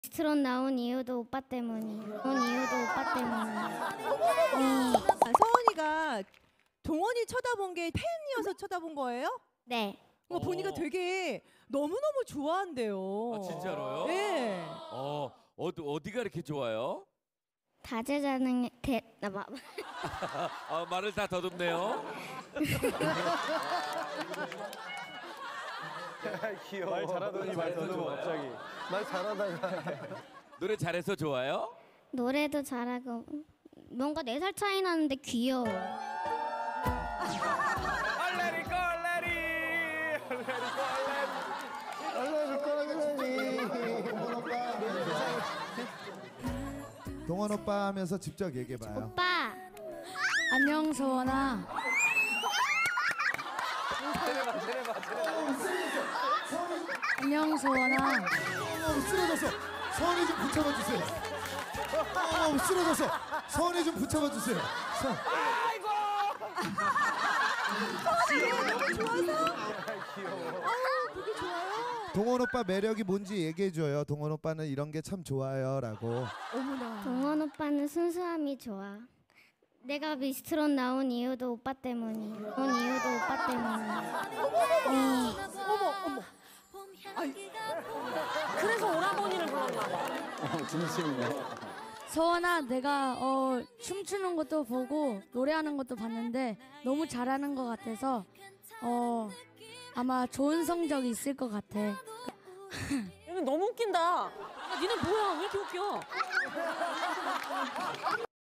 미스트롯 나온 이유도 오빠 때문이에요. 서원이가 동원이 쳐다본 게 팬이어서 쳐다본 거예요? 네. 보니까 되게 너무너무 좋아한대요. 아, 진짜로요? 네. 어디가 이렇게 좋아요? 다재다능해 말을 다 더듬네요. 귀여워. 말 잘하더니 말 더듬어 갑자기. 말 잘하다가. 노래 잘해서 좋아요? 노래도 잘하고 뭔가 4살 차이 나는데 귀여워. 얼레리 꼴레리 동원 오빠 하면서 직접 얘기해봐요. 오빠 안녕 서원아. 안녕 서원아. 쓰러졌어. 서원이 좀 붙잡아 주세요. 쓰러졌어. 서원이 좀 붙잡아 주세요. 되게 좋아요. 동원 오빠 매력이 뭔지 얘기해줘요. 동원 오빠는 이런 게 참 좋아요라고. 어머나. 동원 오빠는 순수함이 좋아. 내가 미스트롯 나온 이유도 오빠 때문이에요. 그래서 오라버니를 불렀나 봐. 진심이네. 서원아, 내가 춤추는 것도 보고 노래하는 것도 봤는데 너무 잘하는 것 같아서 아마 좋은 성적이 있을 것 같아. 너무 웃긴다. 야, 니네 뭐야? 왜 이렇게 웃겨?